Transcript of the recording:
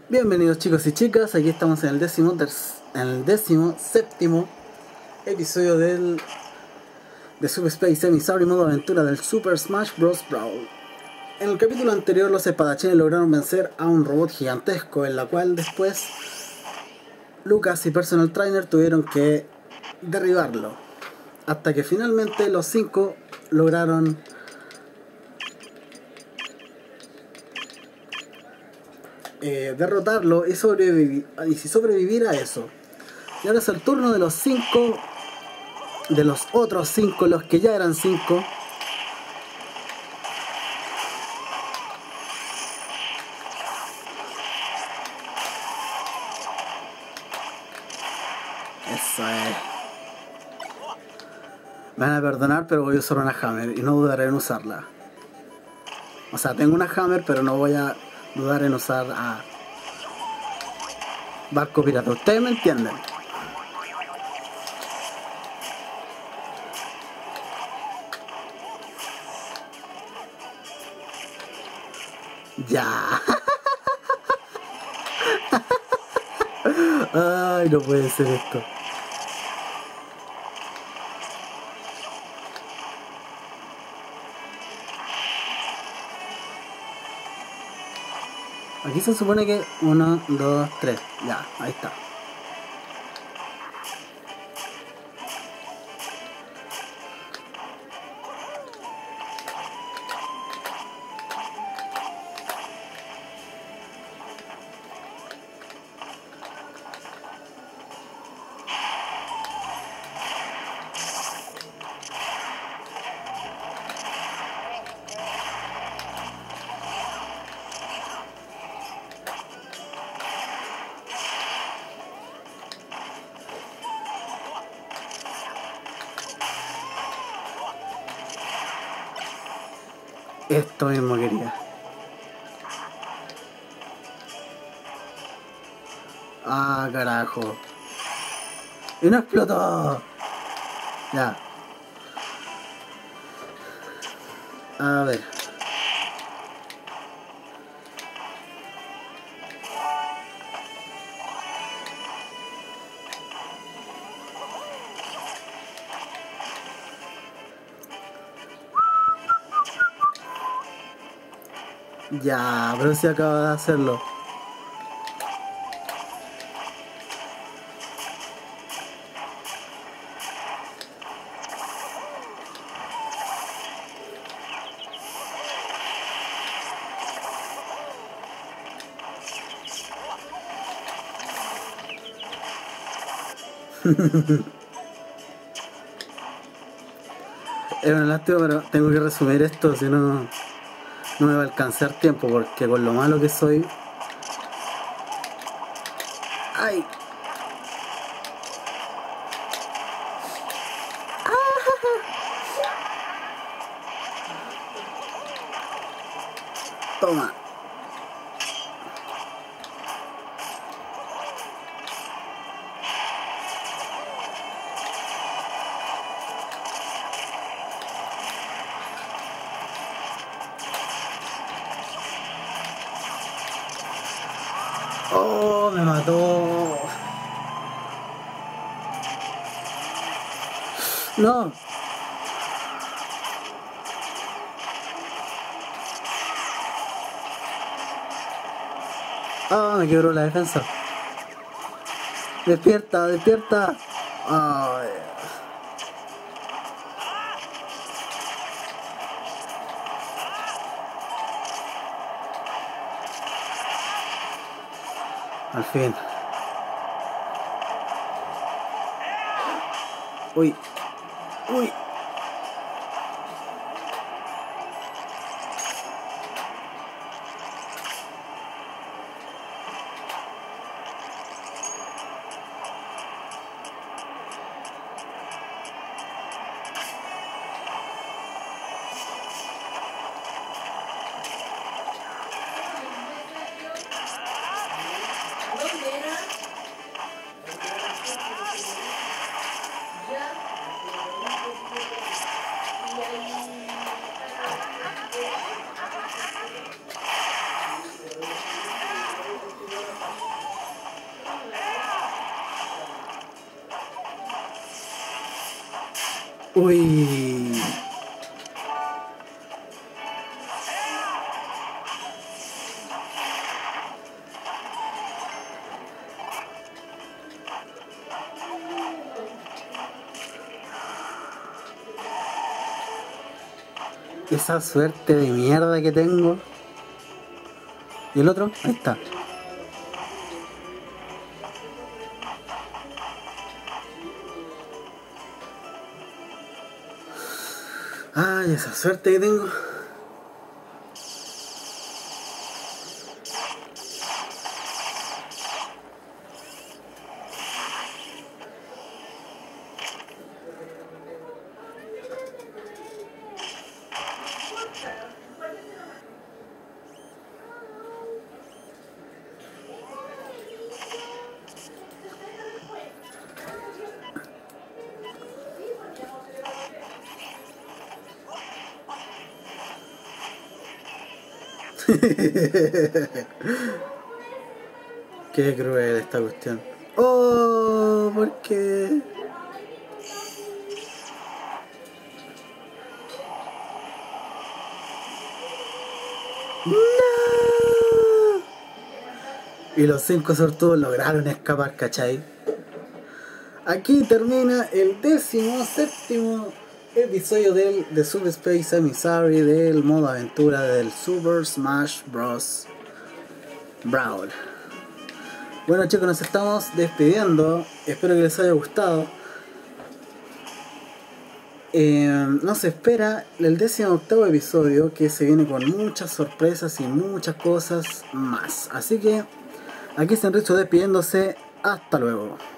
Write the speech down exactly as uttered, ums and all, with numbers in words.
Bienvenidos chicos y chicas, aquí estamos en el décimo, terc- en el décimo séptimo episodio del de Super Space Emissary modo aventura del Super Smash Bros. Brawl. En el capítulo anterior los espadachines lograron vencer a un robot gigantesco, en la cual después Lucas y Personal Trainer tuvieron que derribarlo, hasta que finalmente los cinco lograron eh, derrotarlo y sobrevivir, y sobrevivir a eso. Y ahora es el turno de los cinco, de los otros cinco, los que ya eran cinco. Eso es. Me van a perdonar, pero voy a usar una Hammer y no dudaré en usarla. O sea, tengo una Hammer, pero no voy a dudar en usar a Barco Pirata. Ustedes me entienden. Ya. Ay, no puede ser esto. Aquí se supone que uno, dos, tres. Ya, ahí está. Esto mismo quería. Ah, carajo. Y no explotó. Ya. A ver. Ya, pero si acaba de hacerlo. Es una lástima, pero tengo que resumir esto, si no, no me va a alcanzar tiempo, porque con lo malo que soy... ¡Ay! Toma. ¡Oh, me mató! ¡No! ¡Ah, me quebró la defensa! ¡Despierta, despierta! ¡Ay! Al fin. Uy. Uy. Uy. Esa suerte de mierda que tengo. ¿Y el otro? Ahí está. Ay, esa suerte que tengo. Qué cruel esta cuestión. Oh, ¿por qué? No. Y los cinco sortudos lograron escapar, ¿cachai? Aquí termina el décimo séptimo episodio del de Super Space Emissary del modo aventura del Super Smash Bros. Brawl. Bueno chicos, nos estamos despidiendo. Espero que les haya gustado. Eh, nos espera el décimo octavo episodio, que se viene con muchas sorpresas y muchas cosas más. Así que aquí está Enricho despidiéndose. Hasta luego.